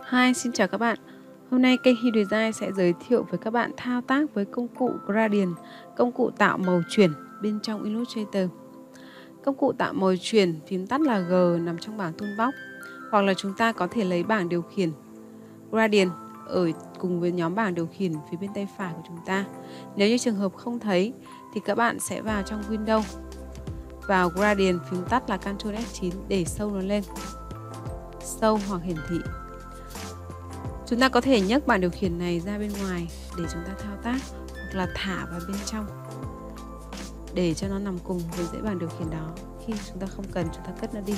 Hi, xin chào các bạn. Hôm nay kênh Hy Design sẽ giới thiệu với các bạn thao tác với công cụ Gradient, công cụ tạo màu chuyển bên trong Illustrator. Công cụ tạo màu chuyển, phím tắt là G, nằm trong bảng Toolbox, hoặc là chúng ta có thể lấy bảng điều khiển Gradient ở cùng với nhóm bảng điều khiển phía bên tay phải của chúng ta. Nếu như trường hợp không thấy thì các bạn sẽ vào trong Windows, vào Gradient, phím tắt là Ctrl F9 để show nó lên, show hoặc hiển thị. Chúng ta có thể nhấc bảng điều khiển này ra bên ngoài để chúng ta thao tác, hoặc là thả vào bên trong để cho nó nằm cùng với dãy bảng điều khiển đó. Khi chúng ta không cần, chúng ta cất nó đi.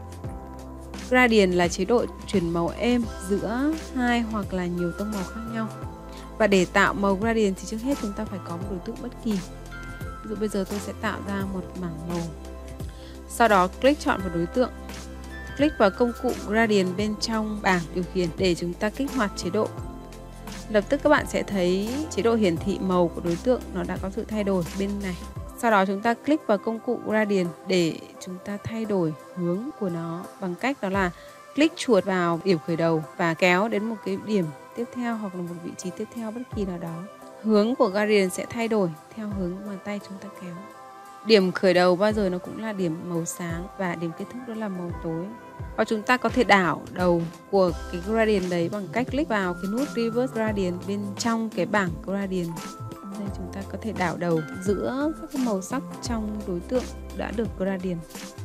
Gradient là chế độ chuyển màu êm giữa hai hoặc là nhiều tông màu khác nhau. Và để tạo màu gradient thì trước hết chúng ta phải có một đối tượng bất kỳ. Ví dụ bây giờ tôi sẽ tạo ra một mảng màu. Sau đó click chọn vào đối tượng, click vào công cụ Gradient bên trong bảng điều khiển để chúng ta kích hoạt chế độ. Lập tức các bạn sẽ thấy chế độ hiển thị màu của đối tượng nó đã có sự thay đổi bên này. Sau đó chúng ta click vào công cụ Gradient để chúng ta thay đổi hướng của nó bằng cách đó là click chuột vào điểm khởi đầu và kéo đến một cái điểm tiếp theo hoặc là một vị trí tiếp theo bất kỳ nào đó. Hướng của Gradient sẽ thay đổi theo hướng bàn tay chúng ta kéo. Điểm khởi đầu bao giờ nó cũng là điểm màu sáng và điểm kết thúc đó là màu tối. Và chúng ta có thể đảo đầu của cái gradient đấy bằng cách click vào cái nút Reverse Gradient bên trong cái bảng Gradient. Đây chúng ta có thể đảo đầu giữa các cái màu sắc trong đối tượng đã được Gradient.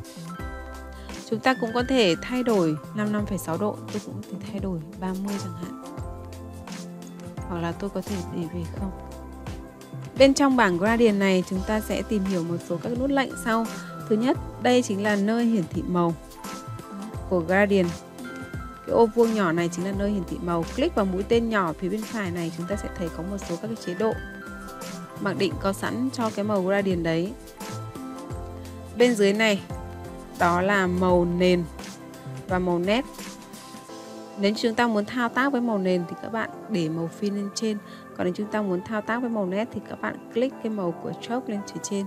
Chúng ta cũng có thể thay đổi 55,6 độ, tôi cũng có thể thay đổi 30 chẳng hạn. Hoặc là tôi có thể để về 0. Bên trong bảng Gradient này chúng ta sẽ tìm hiểu một số các nút lệnh sau. Thứ nhất, đây chính là nơi hiển thị màu của Gradient. Cái ô vuông nhỏ này chính là nơi hiển thị màu. Click vào mũi tên nhỏ phía bên phải này, chúng ta sẽ thấy có một số các cái chế độ mặc định có sẵn cho cái màu Gradient đấy. Bên dưới này đó là màu nền và màu nét. Nếu chúng ta muốn thao tác với màu nền thì các bạn để màu fill lên trên. Còn nếu chúng ta muốn thao tác với màu nét thì các bạn click cái màu của stroke lên phía trên.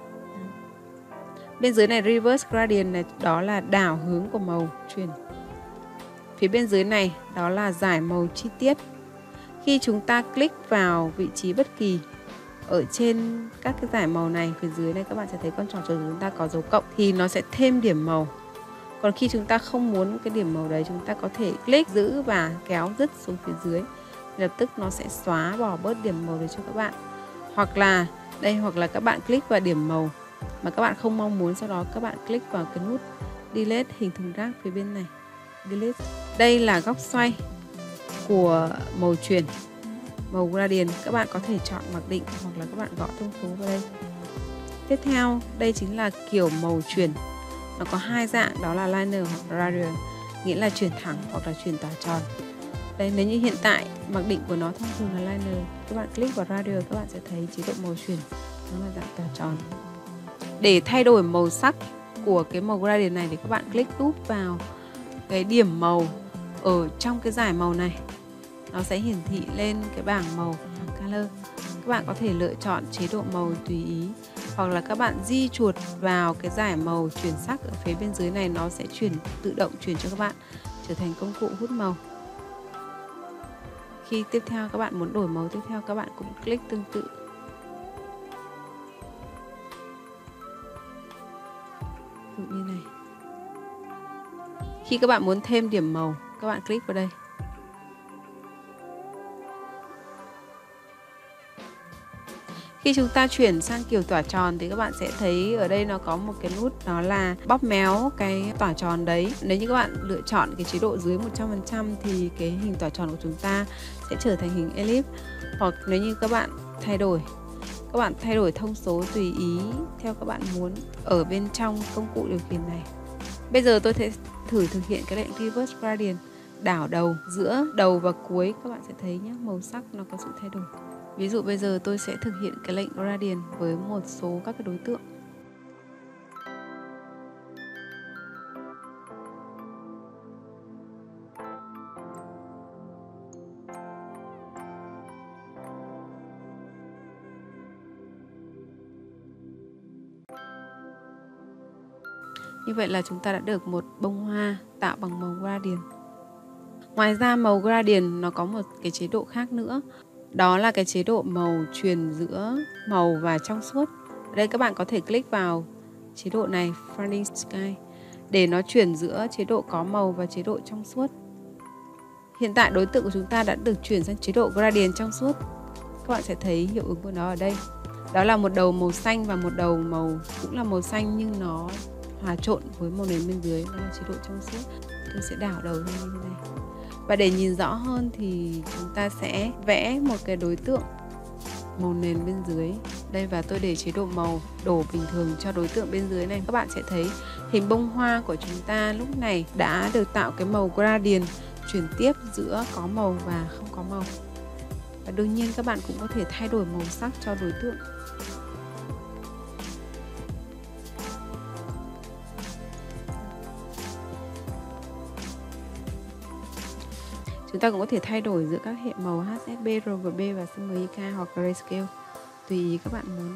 Bên dưới này Reverse Gradient này, đó là đảo hướng của màu chuyển. Phía bên dưới này đó là giải màu chi tiết. Khi chúng ta click vào vị trí bất kỳ ở trên các cái giải màu này, phía dưới này các bạn sẽ thấy con trò của chúng ta có dấu cộng thì nó sẽ thêm điểm màu. Còn khi chúng ta không muốn cái điểm màu đấy, chúng ta có thể click giữ và kéo dứt xuống phía dưới. Lập tức nó sẽ xóa bỏ bớt điểm màu đấy cho các bạn. Hoặc là các bạn click vào điểm màu mà các bạn không mong muốn, sau đó các bạn click vào cái nút Delete hình thùng rác phía bên này. Delete. Đây là góc xoay của màu chuyển, màu Gradient. Các bạn có thể chọn mặc định hoặc là các bạn gõ thông số vào đây. Tiếp theo, đây chính là kiểu màu chuyển. Nó có hai dạng, đó là Linear hoặc Radial, nghĩa là chuyển thẳng hoặc là chuyển tỏa tròn. Đây, nếu như hiện tại mặc định của nó thông thường là Linear, các bạn click vào Radial các bạn sẽ thấy chế độ màu chuyển nó là dạng tỏa tròn. Để thay đổi màu sắc của cái màu Gradient này thì các bạn click úp vào cái điểm màu ở trong cái giải màu này. Nó sẽ hiển thị lên cái bảng màu, bảng color. Các bạn có thể lựa chọn chế độ màu tùy ý, hoặc là các bạn di chuột vào cái giải màu chuyển sắc ở phía bên dưới này, nó sẽ tự động chuyển cho các bạn trở thành công cụ hút màu. Khi tiếp theo các bạn muốn đổi màu tiếp theo, các bạn cũng click tương tự. Ví dụ như này. Khi các bạn muốn thêm điểm màu, các bạn click vào đây. Khi chúng ta chuyển sang kiểu tỏa tròn thì các bạn sẽ thấy ở đây nó có một cái nút, đó là bóp méo cái tỏa tròn đấy. Nếu như các bạn lựa chọn cái chế độ dưới 100% thì cái hình tỏa tròn của chúng ta sẽ trở thành hình ellipse. Hoặc nếu như các bạn thay đổi thông số tùy ý theo các bạn muốn ở bên trong công cụ điều khiển này. Bây giờ tôi sẽ thử thực hiện cái lệnh Reverse Gradient, đảo đầu giữa đầu và cuối. Các bạn sẽ thấy nhé, màu sắc nó có sự thay đổi. Ví dụ bây giờ tôi sẽ thực hiện cái lệnh Gradient với một số các cái đối tượng. Như vậy là chúng ta đã được một bông hoa tạo bằng màu Gradient. Ngoài ra màu gradient nó có một cái chế độ khác nữa. Đó là cái chế độ màu truyền giữa màu và trong suốt. Ở đây các bạn có thể click vào chế độ này, Fading Sky, để nó chuyển giữa chế độ có màu và chế độ trong suốt. Hiện tại đối tượng của chúng ta đã được chuyển sang chế độ gradient trong suốt. Các bạn sẽ thấy hiệu ứng của nó ở đây. Đó là một đầu màu xanh và một đầu màu cũng là màu xanh nhưng nó hòa trộn với màu nền bên dưới, đó là chế độ trong suốt. Tôi sẽ đảo đầu ra như thế này. Và để nhìn rõ hơn thì chúng ta sẽ vẽ một cái đối tượng màu nền bên dưới đây, và tôi để chế độ màu đổ bình thường cho đối tượng bên dưới này. Các bạn sẽ thấy hình bông hoa của chúng ta lúc này đã được tạo cái màu gradient chuyển tiếp giữa có màu và không có màu. Và đương nhiên các bạn cũng có thể thay đổi màu sắc cho đối tượng. Chúng ta cũng có thể thay đổi giữa các hệ màu HSB, RGB và CMYK hoặc Grayscale, tùy ý các bạn muốn.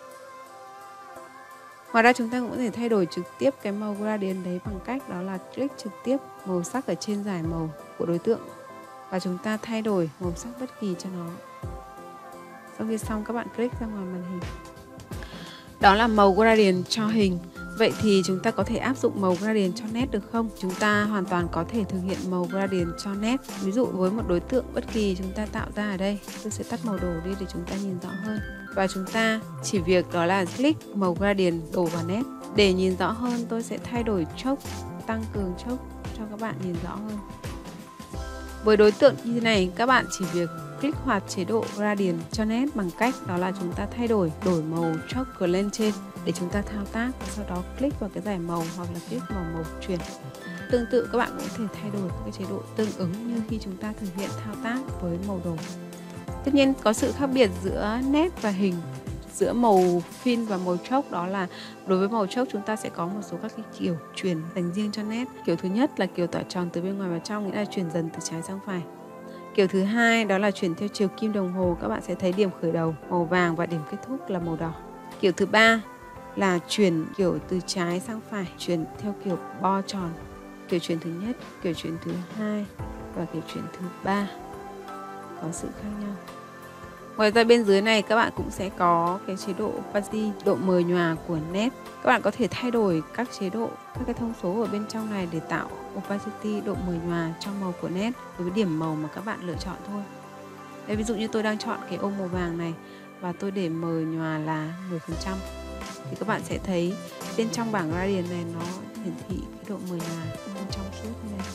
Ngoài ra chúng ta cũng có thể thay đổi trực tiếp cái màu gradient đấy bằng cách đó là click trực tiếp màu sắc ở trên dải màu của đối tượng và chúng ta thay đổi màu sắc bất kỳ cho nó. Sau khi xong các bạn click ra ngoài màn hình. Đó là màu gradient cho hình. Vậy thì chúng ta có thể áp dụng màu gradient cho nét được không? Chúng ta hoàn toàn có thể thực hiện màu gradient cho nét. Ví dụ với một đối tượng bất kỳ chúng ta tạo ra ở đây. Tôi sẽ tắt màu đồ đi để chúng ta nhìn rõ hơn. Và chúng ta chỉ việc đó là click màu gradient đổ vào nét. Để nhìn rõ hơn tôi sẽ thay đổi choke, tăng cường choke cho các bạn nhìn rõ hơn. Với đối tượng như thế này, các bạn chỉ việc kích hoạt chế độ gradient cho nét bằng cách đó là chúng ta đổi màu choke lên trên để chúng ta thao tác, và sau đó click vào cái dải màu hoặc là click vào màu chuyển. Tương tự các bạn cũng có thể thay đổi các chế độ tương ứng như khi chúng ta thực hiện thao tác với màu đồ. Tất nhiên có sự khác biệt giữa nét và hình, giữa màu fill và màu choke, đó là đối với màu choke chúng ta sẽ có một số các cái kiểu chuyển dành riêng cho nét. Kiểu thứ nhất là kiểu tỏa tròn từ bên ngoài vào trong, nghĩa là chuyển dần từ trái sang phải. Kiểu thứ hai đó là chuyển theo chiều kim đồng hồ, các bạn sẽ thấy điểm khởi đầu màu vàng và điểm kết thúc là màu đỏ. Kiểu thứ ba là chuyển kiểu từ trái sang phải, chuyển theo kiểu bo tròn. Kiểu chuyển thứ nhất, kiểu chuyển thứ hai và kiểu chuyển thứ ba có sự khác nhau. Ngoài ra bên dưới này các bạn cũng sẽ có cái chế độ opacity, độ mờ nhòa của nét. Các bạn có thể thay đổi các chế độ, các cái thông số ở bên trong này để tạo opacity, độ mờ nhòa cho màu của nét đối với điểm màu mà các bạn lựa chọn thôi. Đây, ví dụ như tôi đang chọn cái ô màu vàng này và tôi để mờ nhòa là 10%. Thì các bạn sẽ thấy bên trong bảng gradient này nó hiển thị cái độ mờ nhòa bên trong suốt như này.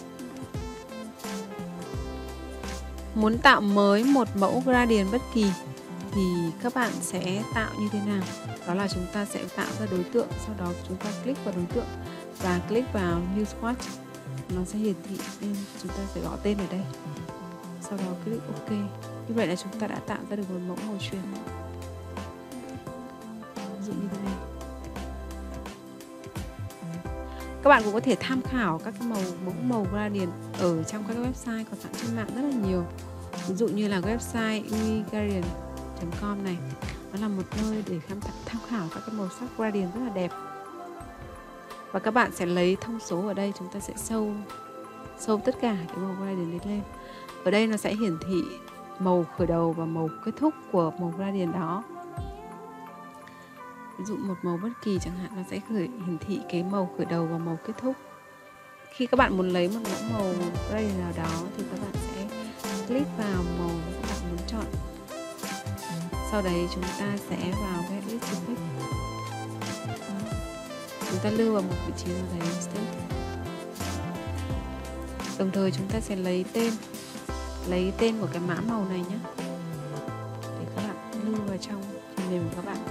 Muốn tạo mới một mẫu gradient bất kỳ thì các bạn sẽ tạo như thế nào? Đó là chúng ta sẽ tạo ra đối tượng, sau đó chúng ta click vào đối tượng và click vào New Swatch. Nó sẽ hiển thị nên chúng ta sẽ gõ tên ở đây. Sau đó click OK. Như vậy là chúng ta đã tạo ra được một mẫu màu truyền. Ví dụ như thế này. Các bạn cũng có thể tham khảo các cái mẫu gradient ở trong các website có sẵn trên mạng rất là nhiều. Ví dụ như là website uigradient.com này, nó là một nơi để tham khảo các cái màu sắc gradient rất là đẹp. Và các bạn sẽ lấy thông số ở đây, chúng ta sẽ sâu tất cả cái màu gradient lên. Ở đây nó sẽ hiển thị màu khởi đầu và màu kết thúc của màu gradient đó. Ví dụ một màu bất kỳ chẳng hạn, nó sẽ hiển thị cái màu khởi đầu và màu kết thúc. Khi các bạn muốn lấy một màu gradient nào đó thì các bạn sẽ click vào màu các bạn muốn chọn. Sau đấy chúng ta sẽ vào Get List Effect. Chúng ta lưu vào một vị trí nào đấy state. Đồng thời chúng ta sẽ lấy tên của cái mã màu này nhé, để các bạn lưu vào trong phần mềm của các bạn.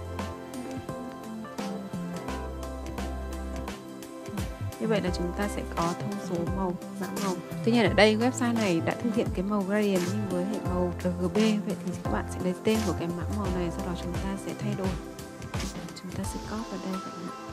Như vậy là chúng ta sẽ có thông số màu, mã màu. Tuy nhiên ở đây website này đã thực hiện cái màu gradient nhưng với hệ màu RGB. Vậy thì các bạn sẽ lấy tên của cái mã màu này, sau đó chúng ta sẽ thay đổi. Chúng ta sẽ copy vào đây vậy ạ.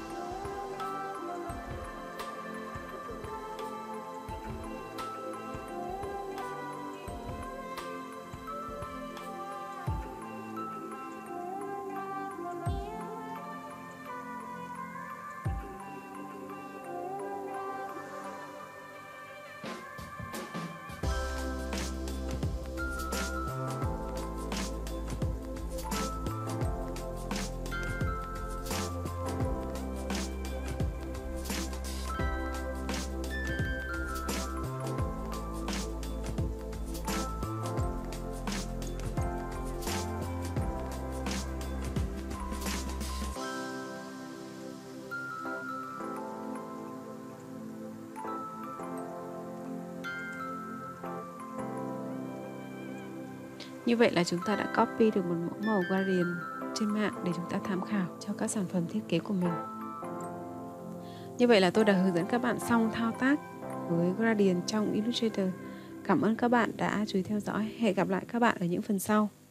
Như vậy là chúng ta đã copy được một mẫu màu gradient trên mạng để chúng ta tham khảo cho các sản phẩm thiết kế của mình. Như vậy là tôi đã hướng dẫn các bạn xong thao tác với gradient trong Illustrator. Cảm ơn các bạn đã chú ý theo dõi. Hẹn gặp lại các bạn ở những phần sau.